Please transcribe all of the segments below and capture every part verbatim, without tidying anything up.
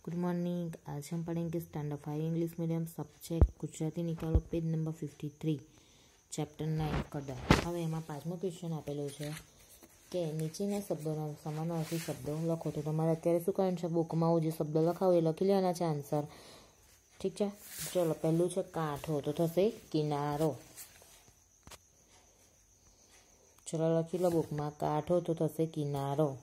Good morning. आज हम पढ़ेंगे standard five English medium subject Gujarati निकालो page number fifty three chapter nine कदर। हवे एमां पांचमो क्वेश्चन आपेलो छे के नीचेना शब्दोना समानार्थी शब्दों लखो। तो तमारे अत्यारे शुं करवानुं छे, बुकमां जे शब्द लखावो ए लखी लेवाना छे आंसर। ठीक है, चलो पहलू छे कांठो तो थशे किनारो। चलो लखी लो बुकमां कांठो तो थशे किनारो।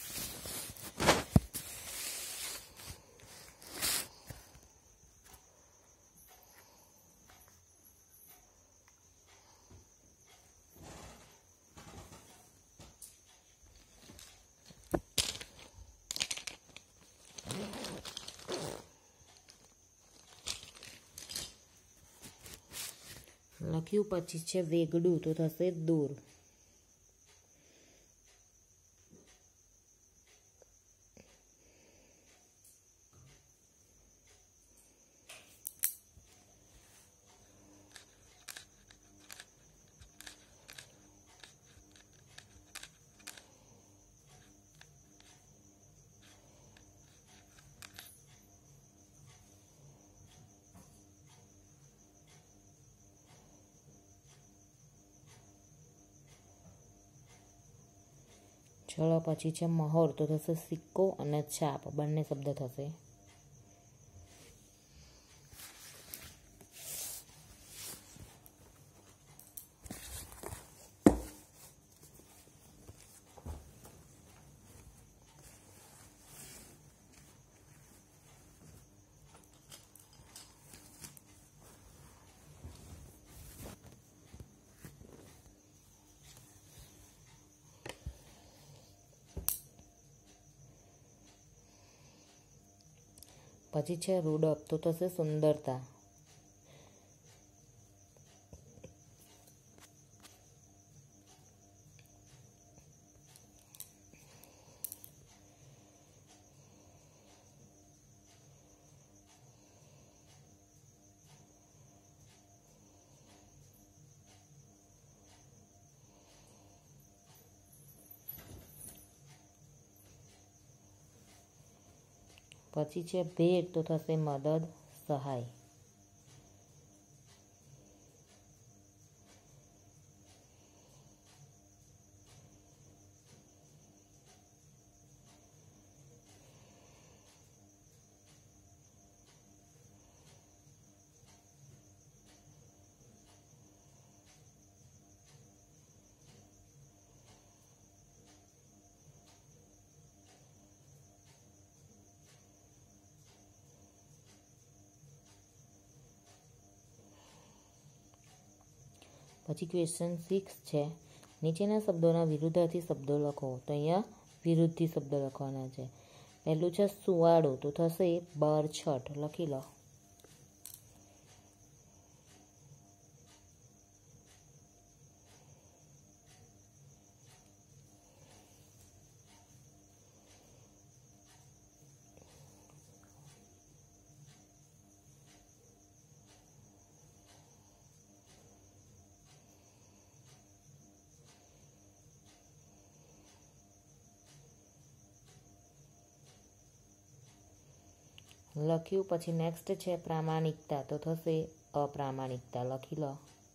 लख्यू पछी छे वेगड़ू तो थशे दूर। चलो पछी छे मोहर तो थशे सिक्को अने छाप बंने शब्द थशे। पछी छे रूडप तो थशे सुंदरता। पछी छे भेट तो थशे मदद सहाय। पछी क्वेश्चन सिक्स है नीचेना शब्दों विरुद्धार्थी शब्दों लखो। तो अहींया विरुद्धी शब्द लखवाना है। पहलू है सुवाड़ो तो थशे बरछट लखी लो। लख्यू पछी नेक्स्ट है प्रामाणिकता तो थशे अप्रामाणिकता लखी लो।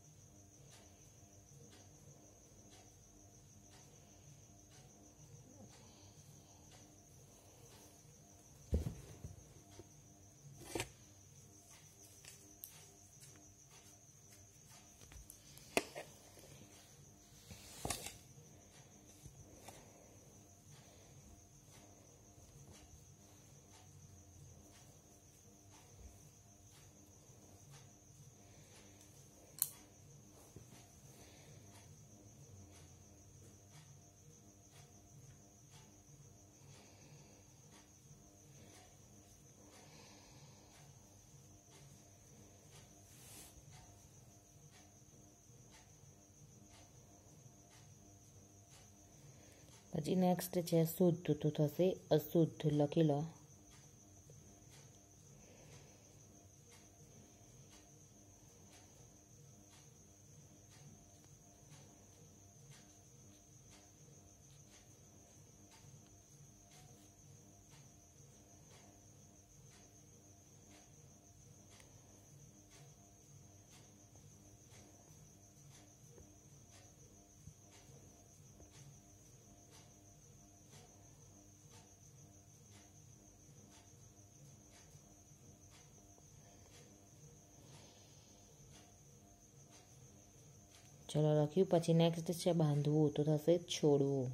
पछी नेक्स्ट है शुद्ध तो थशे अशुद्ध लखी लो। ચલો લખ્યું. પછી નેક્સ્ટ છે બાંધવું, તો થશે છોડવું.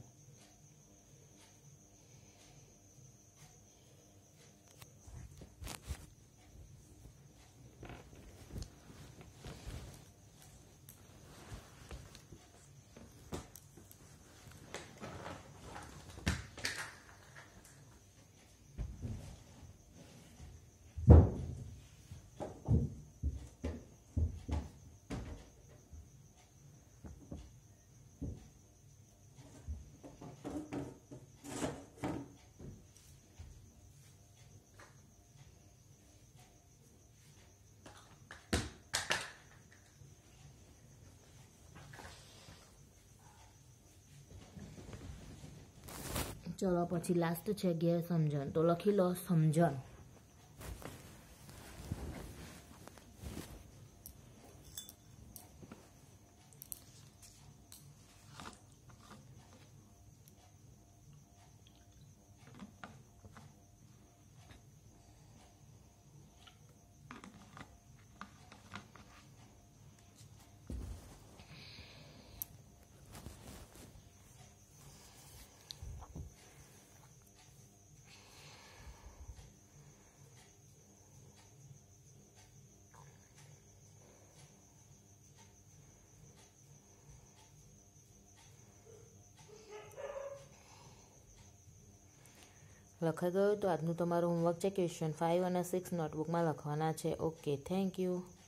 ચલો પછી લાસ્ટ છે ગેરસમજણ, તો લખી લો સમજણ. લખાઈ ગયું? તો આજનું તમારું હોમવર્ક છે ક્વેશ્ચન ફાઇવ અને સિક્સ નોટબુકમાં લખવાના છે. Okay, thank you.